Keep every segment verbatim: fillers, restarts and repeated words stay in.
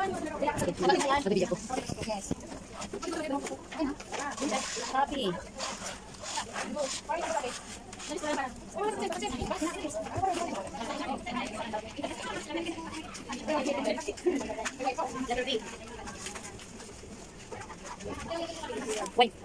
Happy. Wait.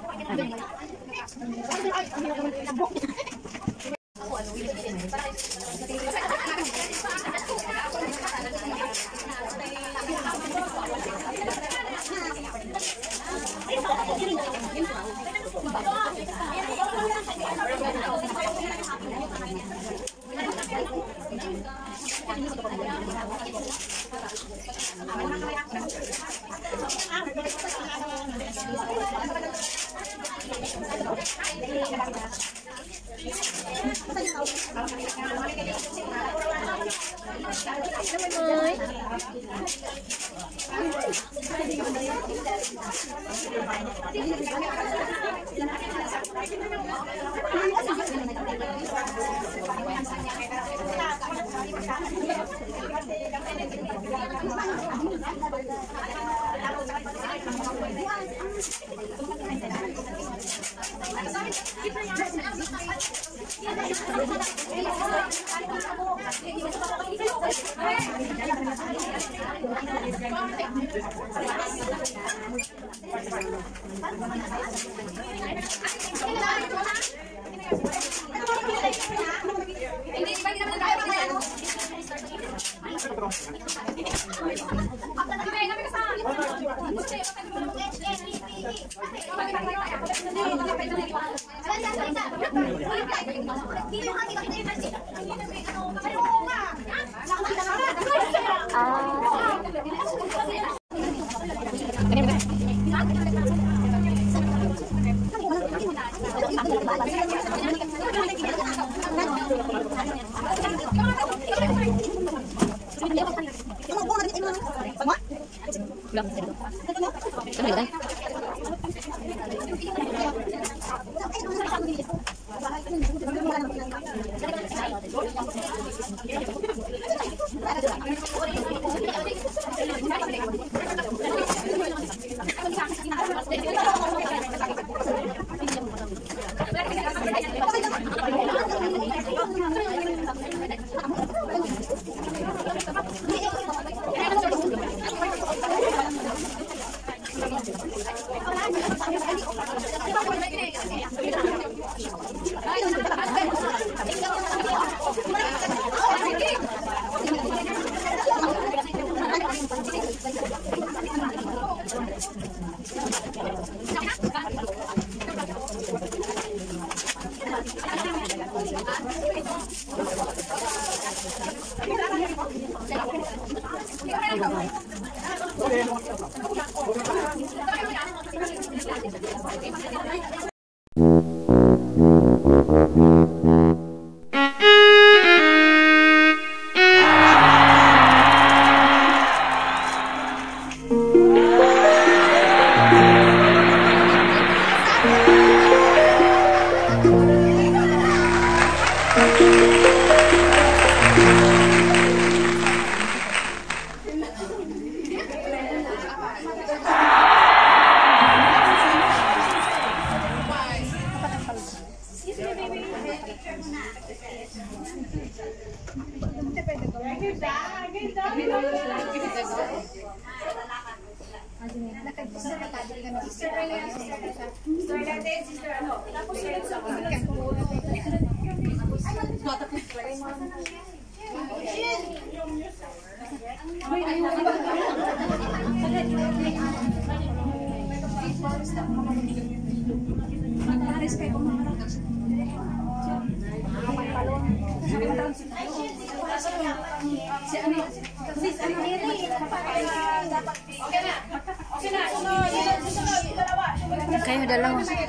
Kayo dalawa. Sa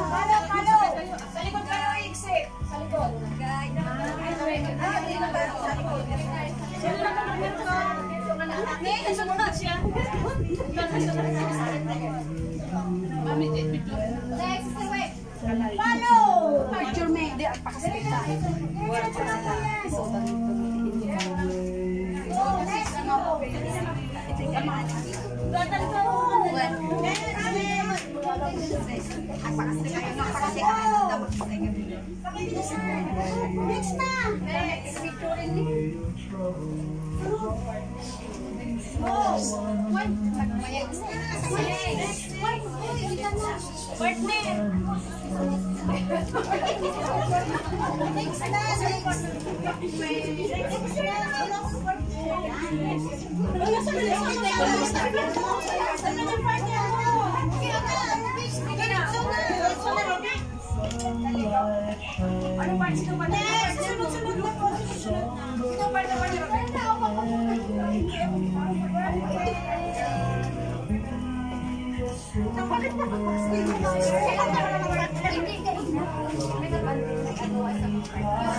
likod kayo exit. Sa likod. Follow! Picture me. Di, pakasita. Next. Next na! Next! Ano pa sino pa? Sunod-sunod na po. Sunod na. Ito pa na pa. Bakit na ba? Hindi ka rin na. May nabalik na gagawa sa mga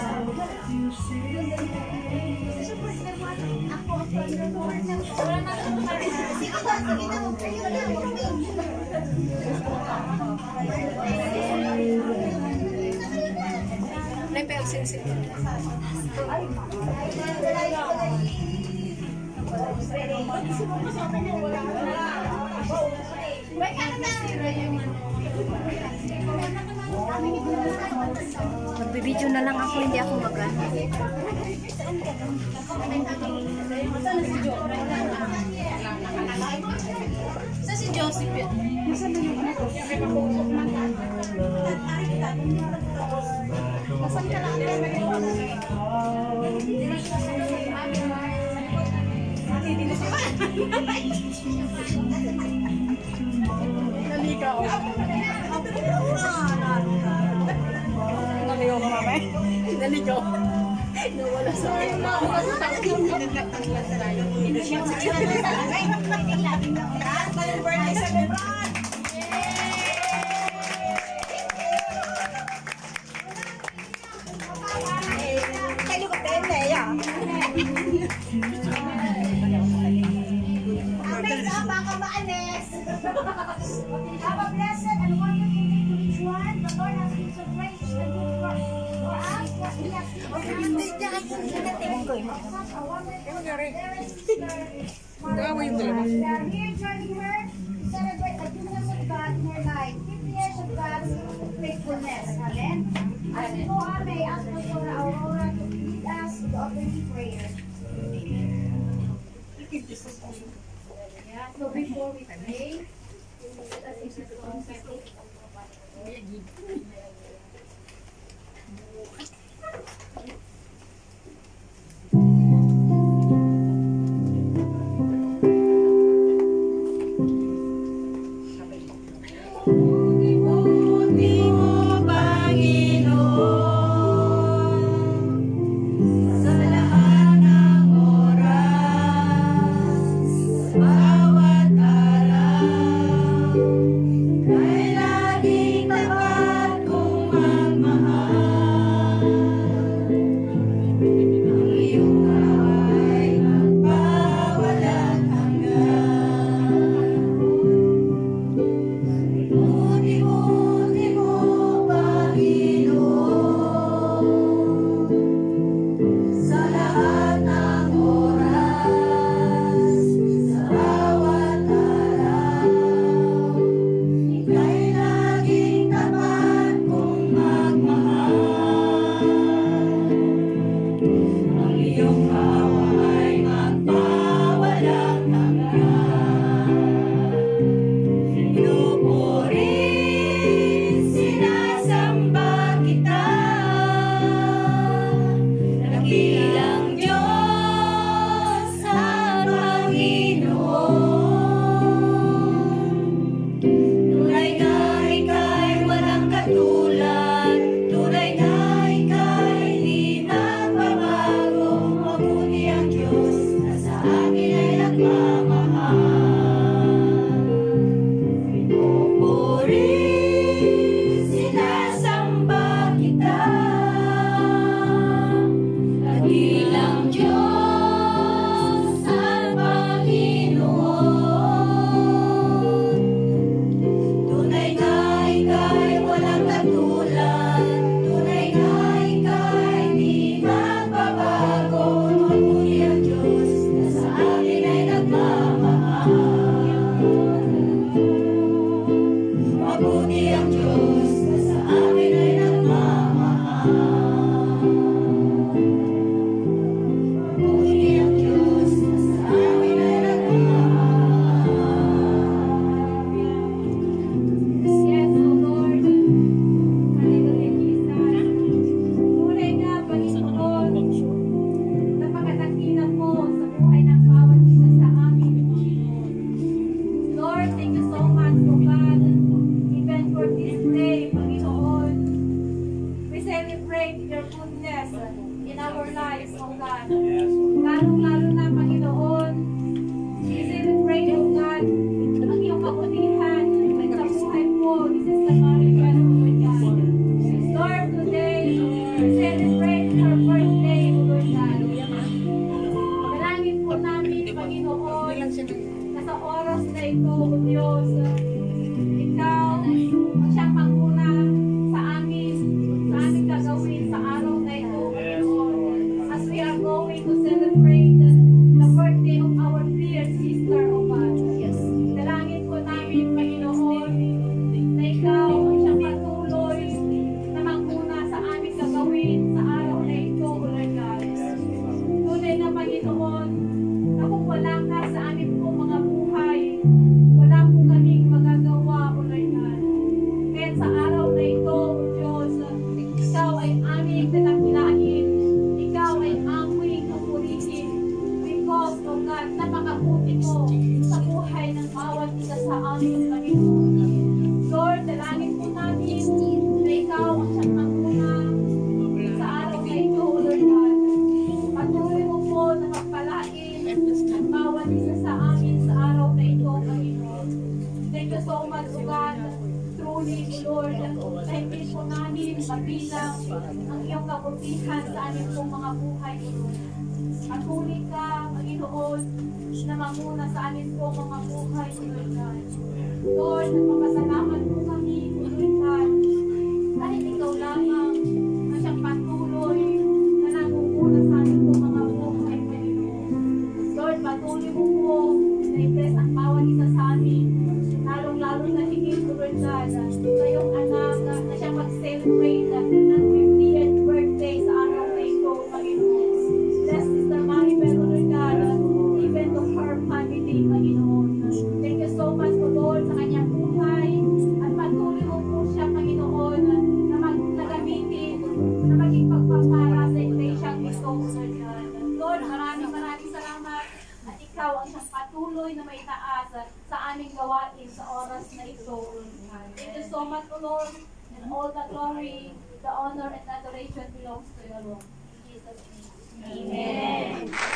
ako ang pag-record ng wala na ito. Sige na, sige na. Kayo na. Lepel sinsin. Magbibideo na lang ako, hindi ako mag-ano. Sa si Joseph yun. Nasaan ka lang? Naligaw. Naligaw ka mamay? Naligaw. Nawala sa akin. Nawala sa akin. Nagkatanglan sa layo. Nagkatanglan sa layo. Nagkatanglan sa layo. Have a blessed and wonderful day to each one. The Lord has been so gracious and good for, for us. What we have seen for us. Hindi niya ako sinatingin ko. Such a wonderful day. We are here joining her to celebrate the goodness of God in her life. fifty years of God's faithfulness. Amen. As we go on, may I ask Pastora Aurora to lead us in the opening prayer. Yeah, so before we pray, Kay laging tapat kong magmahal. ito, O Diyos. Ikaw ang siyang panguna sa amin, sa aming gagawin sa araw na ito, Panginoon. As we are going to celebrate the birthday of our dear sister, O God. Yes. Dalangin po namin, Panginoon, na ikaw ang siyang patuloy na manguna sa aming gagawin sa araw na ito, O Lord God. Tunay na, Panginoon, na kung wala ka sa amin po mga buhay, wala po kaming magagawa, O Lord God. Kaya sa araw na ito, O Diyos, ikaw ay aming tinakilain, ikaw ay aming kapurihin, because, O God, napakabuti mo sa buhay ng bawat isa sa amin, Panginoon. Lord, dalangin po namin na ikaw ang siyang manguna sa araw na ito, O Lord God. Patuloy mo po na magpalain ang bawat isa sa amin sa araw na ito, Panginoon. Thank you so much, O God. Truly, O Lord, na hindi po namin mabilang ang iyong kabutihan sa aming pong mga buhay, O Lord. Patuloy ka, Panginoon, na mamuna sa amin pong mga buhay, O Lord God. Lord, nagpapasalamat po kami, O Lord God, dahil ikaw lamang na siyang patuloy na nangunguna sa amin pong mga buhay, Panginoon. Lord, patuloy mo po na i-bless ang bawat isa sa amin, lalong-lalo na higit, O Lord God, sa iyong anak na siyang mag-celebrate ng fiftieth birthday sa araw na ito, Panginoon. Bless Sister Maribel, O Lord God, even to her family, Panginoon. Thank you so much, O Lord, sa kanyang buhay, at patuloy mo po siya, Panginoon, na mag-nagamitin, na maging pagpapara sa iglesyang ito, O Lord God. Lord, maraming maraming salamat, at ikaw ang siyang patuloy na may taas sa aming gawain sa oras na ito, O Lord God. Thank you so much, O Lord, and all the glory, the honor, and adoration belongs to you, Lord. In Jesus' name. Amen.